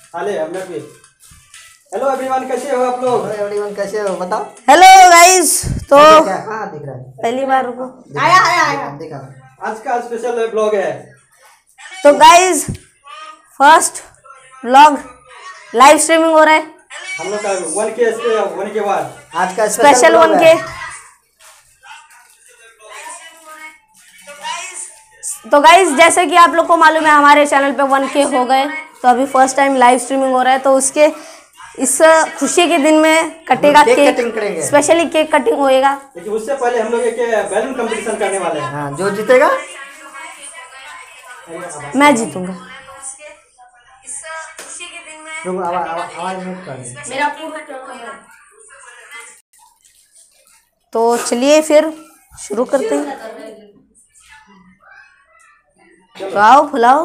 हाले हमने भी। हेलो एवरीवन, कैसे हो आप लोग? एवरीवन कैसे हो बताओ। Hello guys. तो हाँ दिख रहा है। पहली बार रुको, आया दिखा। आज का स्पेशल ब्लॉग है। तो guys first vlog live streaming हो रहा है हम लोग का 1K बाद आज का स्पेशल 1K। तो गाइस जैसे कि आप लोग को मालूम है हमारे चैनल पे 1K हो गए, तो अभी फर्स्ट टाइम लाइव स्ट्रीमिंग हो रहा है, तो उसके इस खुशी के दिन में कटेगा केक कटिंग करेंगे। स्पेशली केक कटिंग होएगा। लेकिन उससे पहले हम लोग एक बैलून कंपटीशन करने वाले हैं। हाँ, जो जीतेगा मैं जीतूंगा। रुको, आवाज म्यूट कर दे। तो चलिए फिर शुरू करते हैं। फुलाओ फुलाओ।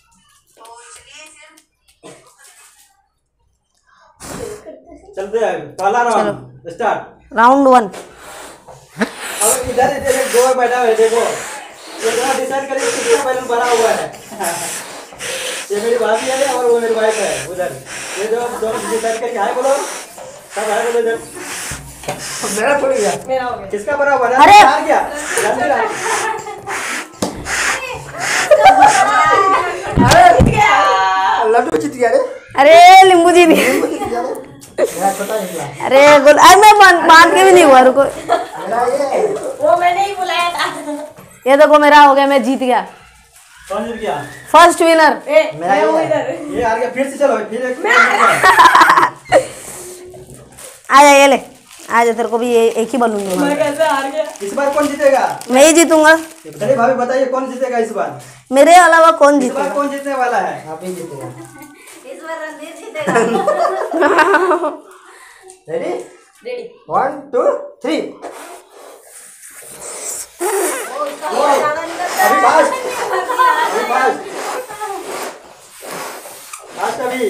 चलते हैं, पहला राउंड स्टार्ट। राउंड 1। अब इधर दो बैठा है, देखो ये जरा डिसाइड करिए कितना बैलून भरा हुआ है। ये मेरी भाभी है और वो मेरी वाइफ है उधर। ये दोनों डिसाइड करके हाय बोलो, सब हाय बोलो इधर। मेरा थोड़ी गया, मेरा हो गया। किसका भरा हुआ है? अरे हार गया जल्दी आ। लड्डू जीत गया रे। अरे लिंबू जी भी। मेरा छोटा निकला। अरे गुल, अरे मैं बांध के भी नहीं हुआ, रुको। मेरा ये वो मैंने ही बुलाया था। ये देखो मेरा हो गया, मैं जीत गया। कौन जीत गया? First winner. मेरा ये हार गया। फिर से चलो, फिर एक आ जा, ये ले आ जा, तेरे को भी ये एक ही बलून दूंगा। मैं कैसे हार गया? इस बार कौन जीतेगा? मैं ही जीतूंगा। चलिए भाभी बताइए कौन जीतेगा इस बार? मेरे अलावा कौन इस बार जीतेगा? कौन जीतने वाला है? आप ही जीतेगा। इस बार रणधीर जीतेगा। रेडी? रेडी। 1 2 3। अभी फास्ट अभी।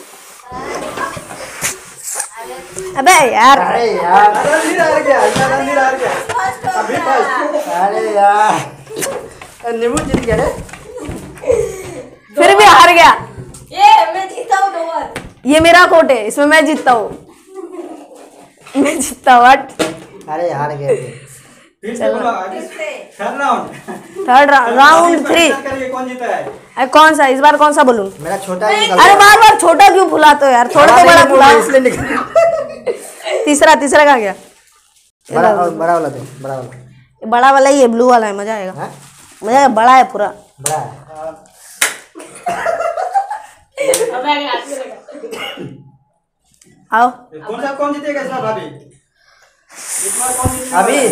अबे यार, अरे यार, रणधीर हार गया, रणधीर हार गया। अभी फास्ट। अरे यार, नींबू जीत गया रे। फिर भी हार गया। ये मैं जीता हूँ 2 बार। ये मेरा कोट है, इसमें मैं जीतता हूँ। मैं जीतता हूँ। अरे हार गए थे। फिर से बोलो आगे। Third round. Third round 3। करिए कौन जीता है? अरे कौन सा, इस बार कौन सा बोलूं? मेरा छोटा ही निकल अरे बार बार छोटा क्यों फुलाते हो यार, थोड़ा तो बड़ा फुला। इसलिए निकल। तीसरा कहाँ गया? बड़ा वाला दे, बड़ा वाला। ये बड़ा वाला ही है, ब्लू वाला है, मजा आएगा। हाँ? मजा आएगा, बड़ा है पूरा। बड़ा है। अब मैं हाथ में लगा। आओ। कौन जीतेगा इस बार भाभी? इस बार कौन जीतेगा? अभी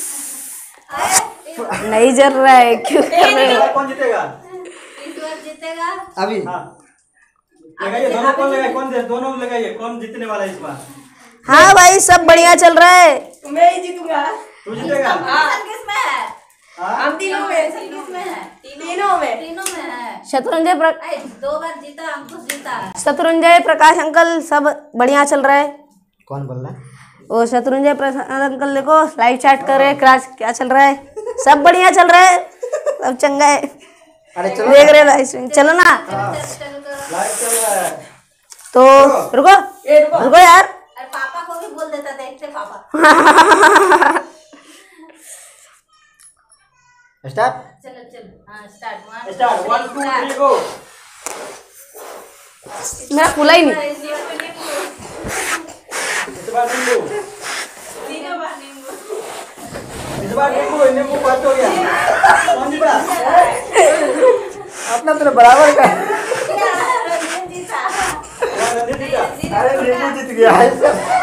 नहीं जल रहा है, क्यों कर रहे इस हो? बार कौन जीतेगा? इस बार जीतेगा। अभी हाँ लगाइए, दोनों कौन लगाइए, दोनों लगाइए, कौन जीतने वाला है इस बार? हाँ भाई, सब बढ़िया चल रहा है। मैं ही जीतूंगा। तू जीतेगा? किसमें है? हाँ? हम तीनों में। किसमें है? तीनों में है। शत्रुंजय 2 बार जीता, अंकुश जीता। शत्रुंजय प्रकाश अंकल सब बढ़िया चल रहा है। कौन बोल रहा है? वो शत्रुंजय प्रकाश अंकल देखो लाइव चैट कर रहे हैं, क्या चल रहा है? सब बढ़िया चल रहा है, सब चंगा है। अरे चलो देख रहे लाइव स्ट्रीम, चलो ना। लाइव चल रहा है। तो रुको रुको यार। अरे पापा को भी बोल देता, देखते पापा। स्टार्ट। चलो हाँ स्टार्ट। स्टार्ट 1 2 3 गो। मेरा फूला ही नहीं। इस बार नींबू, नींबू फर्स्ट हो गया। कौन जीता? अपना तो बराबर का। रणधीर जीता। अरे नींबू जीत गया है।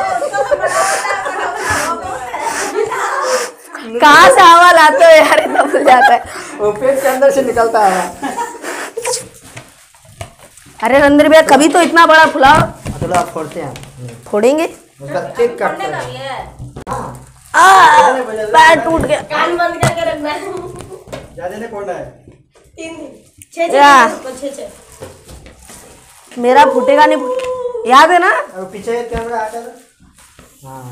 कहाँ से हवा लाते हो यार, इतना भूल जाता है। वो पेट के अंदर से निकलता है। अरे रणधीर भैया, कभी तो इतना बड़ा फुलाओ। चलो आप फोड़ते हैं। फोड़ेंगे। उसका केक काटते हैं। पैर टूट गया। कान बंद करके रखना है। ज्यादा नहीं फोड़ना है। 3 या। 6 मेरा फूटेगा नहीं, याद है ना? और पीछे कैमरा आता है। हाँ,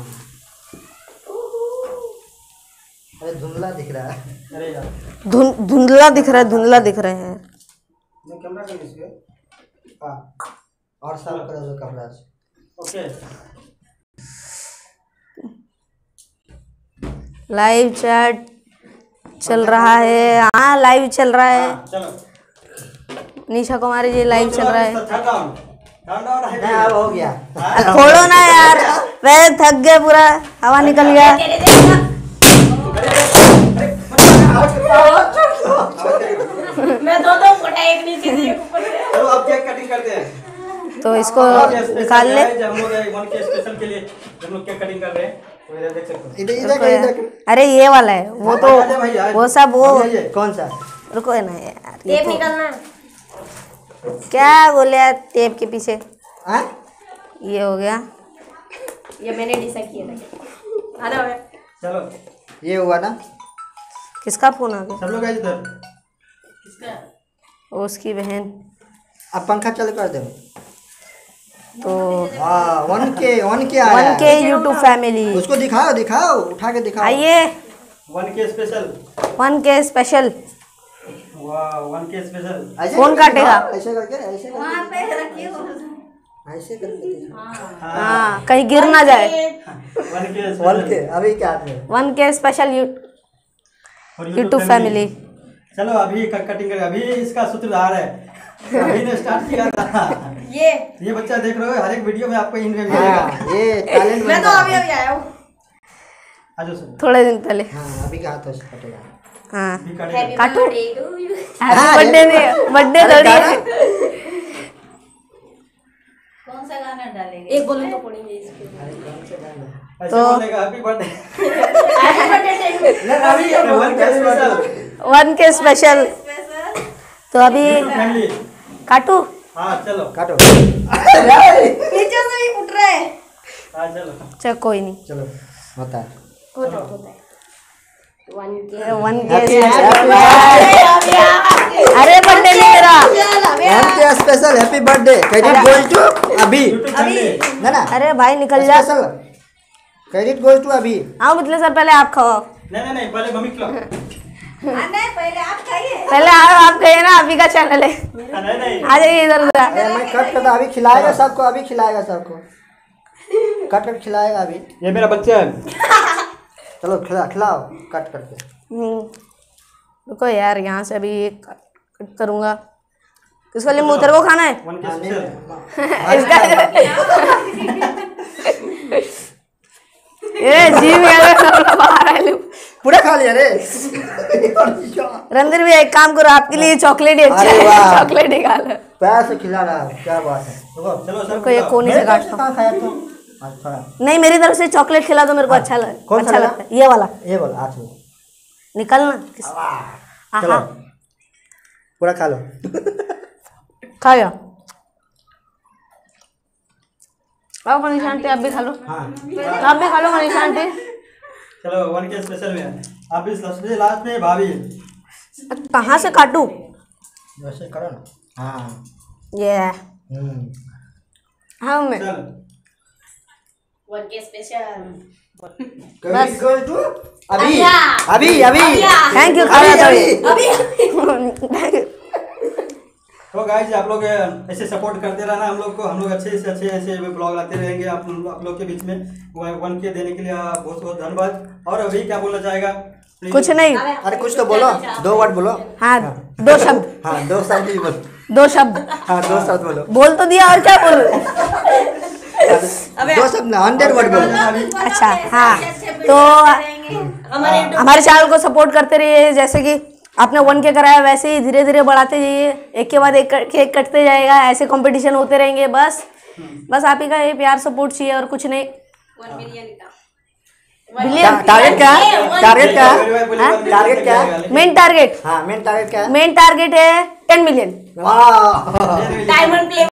अरे धुंधला दिख रहा है। अरे यार धुंधला दिख रहा है, धुंधला दिख रहे हैं। मैं कैमरा कर इसके। हाँ और साफ करो उसको कपड़ा से। ओके लाइव चैट चल रहा है। हाँ लाइव चल रहा है। चलो निशा कुमारी जी लाइव चल रहा है। नहीं अब हो गया। खोलो ना यार, पैर थक गए, पूरा हवा निकल गया। मैं दो फोटा एक नीचे एक ऊपर से। चलो अब केक कटिंग करते हैं। तो इसको निकाल ले। हम लोग 1K स्पेशल के लिए हम लोग केक कटिंग कर रहे हैं, तो इधर देख सकते इधर इधर इधर। अरे ये वाला है वो, तो वो सब वो। कौन सा? रुको ना यार, टेप निकलना। क्या बोले यार टेप के पीछे। हाँ? ये हो गया। ये मैंने डिसाइड किया था। आधा हो गया। चलो ये हुआ ना? किसका फोन आ गया? सब लोग आइए इधर। किसका? उसकी बहन। अब पंखा चालू कर दो। तो हाँ 1K आया 1K यूट्यूब फैमिली। उसको दिखाओ दिखाओ, उठा के दिखाओ। आइए 1K स्पेशल। 1K special. वाह 1K स्पेशल। ऐसे कौन करके काटेगा? दिखाओ, ऐसे करके ऐसे वहाँ करके पे रखिए वो। ऐसे करके दिखाओ। हाँ कहीं गिर ना जाए। 1K 1K अभी क्या हाथ में? 1K special YouTube family. चलो अभी कटिंग करें। अभी इसका सूत्रधार है, अभी ने स्टार्ट किया था। ये बच्चा देख रहे हो, हर एक वीडियो में आपको इन मिलेगा। हाँ ये टैलेंट मैं तो अभी आया हूँ। आ जाओ सब। थोड़े दिन पहले। हाँ अभी का हाथों से कटेगा। हाँ अभी करेगा। काटू। हाँ, बर्थडे नहीं, बर्थडे अरे थोड़ी गाना? है। कौन सा गाना डालेंगे? एक बोलूं तो पड़ेंगे इसके। ऐसे बोलेगा हैप्पी बर्थडे। नहीं, अभी 1K स्पेशल 1K स्पेशल। तो अभी फैमिली। काटू। हाँ चलो काटो। नीचे से ही उठ रहे हैं। हाँ चलो। चल कोई नहीं। चलो होता है। होता है 1K। 1K Happy अरे बर्थडे नहीं मेरा। 1K special happy birthday. Credit goes to अभी। YouTube family. ना ना अरे भाई निकल जा। स्पेशल क्रेडिट गोज टू अभी। आओ मतलब सर पहले आप खाओ। नहीं पहले मम्मी खिलाओ। नहीं पहले आप खाइए। पहले आओ, आप कहिए ना अभी का चैनल है। नहीं आ जाइए इधर उधर। अरे मैं कट करता अभी खिलाएगा सबको, अभी खिलाएगा सबको। कट कर खिलाएगा अभी। ये मेरा बच्चा है। चलो खिलाओ कट करके। रुको यार, यहाँ से अभी कट करूँगा। किसको लिए मुँह तेरे को खाना है? 1K special. इसका ये जी में बाहर आए लोग। पूरा खा लिया रे। रणधीर भी एक काम करो, आपके लिए चॉकलेट ही अच्छा अरे है। वाह। चॉकलेट ही खा लो। पैर से खिला रहा है, क्या बात है। चलो सब रुको ये कोने से काटता हूँ। कहाँ खाया तू? अच्छा नहीं मेरी तरफ से चॉकलेट खिला दो, मेरे को अच्छा कौन सा अच्छा लगा? लगता है ये वाला। ये बोल आज निकलना चलो आहा पूरा खा लो। खा गया। आओ मनीष आंटी आप भी खा लो। हाँ आप भी खा लो मनीष आंटी। चलो 1K स्पेशल में आप इस सबसे लास्ट में भाभी। कहाँ से काटू? वैसे करो ना। हाँ ये हाँ मैं चल 1K स्पेशल। बस अभी अभी अभी अभी थैंक यू अभी तो गाइस आप लोग ऐसे सपोर्ट करते रहना हम लोग को। हम लोग अच्छे से अच्छे ऐसे ब्लॉग लाते रहेंगे आप लोग के बीच में। 1K देने के लिए बहुत बहुत धन्यवाद। और अभी क्या बोलना चाहेगा? Please। कुछ नहीं। अरे कुछ तो बोलो, 2 वर्ड बोलो। हाँ 2 शब्द। हाँ 2 शब्द ही बोलो। 2 शब्द। हाँ 2 शब्द बोलो। बोल तो दिया और क्या बोलूं? 2 शब्द ना 100 वर्ड बोलो। अच्छा हाँ, तो हमारे चैनल को सपोर्ट करते रहिए। जैसे कि आपने 1K कराया वैसे ही धीरे धीरे बढ़ाते जाइए। एक के बाद एक केक कटते जाएगा, ऐसे कंपटीशन होते रहेंगे। बस आप ही का ये प्यार सपोर्ट चाहिए और कुछ नहीं। 1 मिलियन का टारगेट क्या है? टारगेट क्या है? टारगेट क्या है? Main target. हाँ मेन टारगेट क्या है? मेन टारगेट है 10 मिलियन। वाह डायमंड प्ले